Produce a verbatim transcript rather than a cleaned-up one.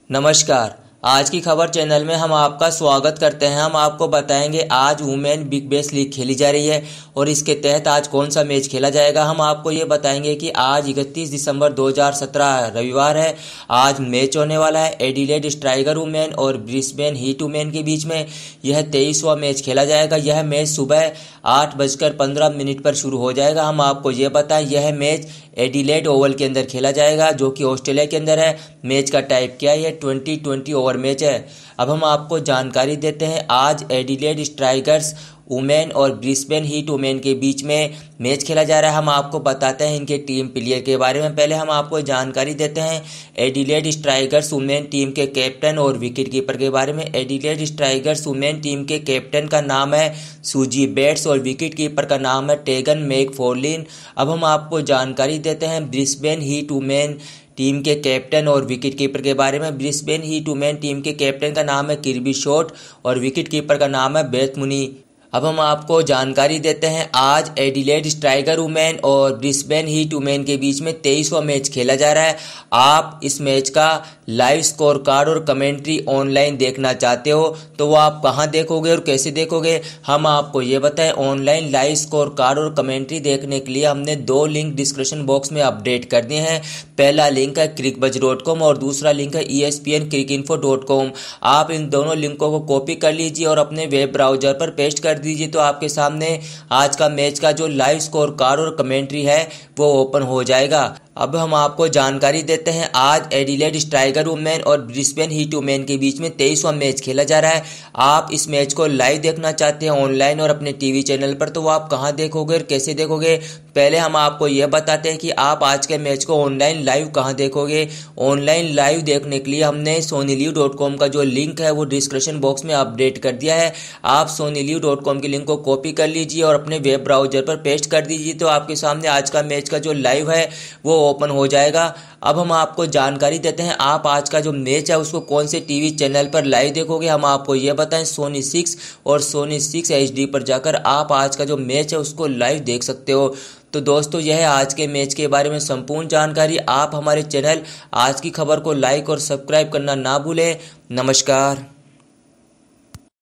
नमस्कार। आज की खबर चैनल में हम आपका स्वागत करते हैं। हम आपको बताएंगे आज वुमेन बिग बैश लीग खेली जा रही है और इसके तहत आज कौन सा मैच खेला जाएगा। हम आपको ये बताएंगे कि आज इकतीस दिसंबर दो हज़ार सत्रह रविवार है। आज मैच होने वाला है एडिलेड स्ट्राइकर वुमेन और ब्रिस्बेन हीट वुमेन के बीच में। यह तेईसवां मैच खेला जाएगा। यह मैच सुबह आठ बजकर पंद्रह मिनट पर शुरू हो जाएगा। हम आपको ये बताएं, यह मैच एडिलेड ओवल के अंदर खेला जाएगा जो कि ऑस्ट्रेलिया के अंदर है। मैच का टाइप क्या है? यह ट्वेंटी ट्वेंटी ओवर मैच है। अब हम आपको जानकारी देते हैं, आज एडिलेड स्ट्राइकर्स वुमेन और ब्रिस्बेन हीट वुमेन के बीच में मैच खेला जा रहा है। हम आपको बताते हैं इनके टीम प्लेयर के बारे में। पहले हम आपको जानकारी देते हैं एडिलेड स्ट्राइकर्स वुमेन टीम के कैप्टन और विकेट कीपर के बारे में। एडिलेड स्ट्राइकर्स वुमेन टीम के कैप्टन का नाम है सूजी बेट्स और विकेट कीपर का नाम है टेगन मैकफॉर्लिन। अब हम आपको जानकारी देते हैं ब्रिस्बेन हीट वुमेन टीम के कैप्टन और विकेट कीपर के बारे में। ब्रिस्बेन हीट वुमेन टीम के कैप्टन का नाम है किर्बी शॉर्ट और विकेट कीपर का नाम है बेथ मुनी। अब हम आपको जानकारी देते हैं, आज एडिलेड स्ट्राइकर वुमेन और ब्रिस्बेन हीट वुमेन के बीच में तेईसवां मैच खेला जा रहा है। आप इस मैच का लाइव स्कोर कार्ड और कमेंट्री ऑनलाइन देखना चाहते हो तो वो आप कहां देखोगे और कैसे देखोगे, हम आपको ये बताएं। ऑनलाइन लाइव स्कोर कार्ड और कमेंट्री देखने के लिए हमने दो लिंक डिस्क्रिप्शन बॉक्स में अपडेट कर दिए हैं। पहला लिंक है क्रिकबज डॉट कॉम और दूसरा लिंक है E S P N cric info dot com. आप इन दोनों लिंकों को कॉपी कर लीजिए और अपने वेब ब्राउजर पर पेस्ट कर दीजिए तो आपके सामने आज का मैच का जो लाइव स्कोर कार्ड और कमेंट्री है वो ओपन हो जाएगा। अब हम आपको जानकारी देते हैं, आज एडिलेड स्ट्राइकर वुमेन और ब्रिस्बेन हीट वुमेन के बीच में तेईसवां मैच खेला जा रहा है। आप इस मैच को लाइव देखना चाहते हैं ऑनलाइन और अपने टीवी चैनल पर तो वो आप कहां देखोगे और कैसे देखोगे, पहले हम आपको यह बताते हैं कि आप आज के मैच को ऑनलाइन लाइव कहां देखोगे। ऑनलाइन लाइव देखने के लिए हमने सोनी लिव डॉट कॉम का जो लिंक है वो डिस्क्रिप्शन बॉक्स में अपडेट कर दिया है। आप सोनी लिव डॉट कॉम के लिंक को कॉपी कर लीजिए और अपने वेब ब्राउजर पर पेस्ट कर दीजिए तो आपके सामने आज का मैच का जो लाइव है वो ओपन हो जाएगा। अब हम आपको जानकारी देते हैं, आप आज का जो मैच है उसको कौन से टीवी चैनल पर लाइव देखोगे। हम आपको ये बताएं, सोनी सिक्स और सोनी सिक्स एच डी पर जाकर आप आज का जो मैच है उसको लाइव देख सकते हो। तो दोस्तों, यह है आज के मैच के बारे में संपूर्ण जानकारी। आप हमारे चैनल आज की खबर को लाइक और सब्सक्राइब करना ना भूलें। नमस्कार।